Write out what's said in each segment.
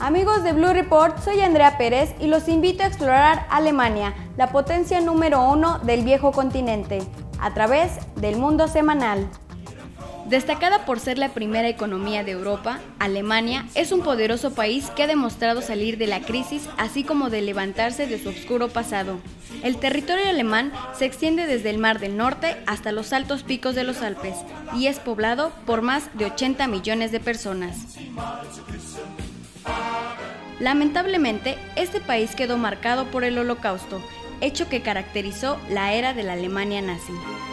Amigos de Blue Report, soy Andrea Pérez y los invito a explorar Alemania, la potencia número 1 del viejo continente, a través del Mundo Semanal. Destacada por ser la primera economía de Europa, Alemania es un poderoso país que ha demostrado salir de la crisis, así como de levantarse de su oscuro pasado. El territorio alemán se extiende desde el Mar del Norte hasta los altos picos de los Alpes y es poblado por más de 80 millones de personas. Lamentablemente, este país quedó marcado por el Holocausto, hecho que caracterizó la era de la Alemania nazi.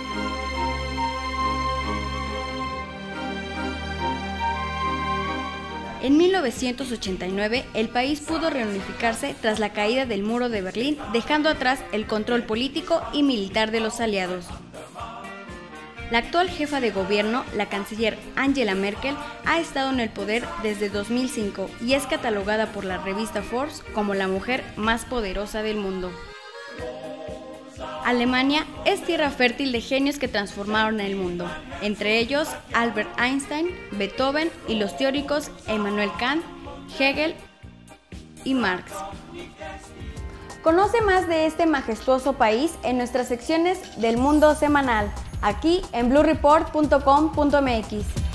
En 1989, el país pudo reunificarse tras la caída del muro de Berlín, dejando atrás el control político y militar de los aliados. La actual jefa de gobierno, la canciller Angela Merkel, ha estado en el poder desde 2005 y es catalogada por la revista Forbes como la mujer más poderosa del mundo. Alemania es tierra fértil de genios que transformaron el mundo, entre ellos Albert Einstein, Beethoven y los teóricos Immanuel Kant, Hegel y Marx. Conoce más de este majestuoso país en nuestras secciones del Mundo Semanal, aquí en bluereport.com.mx.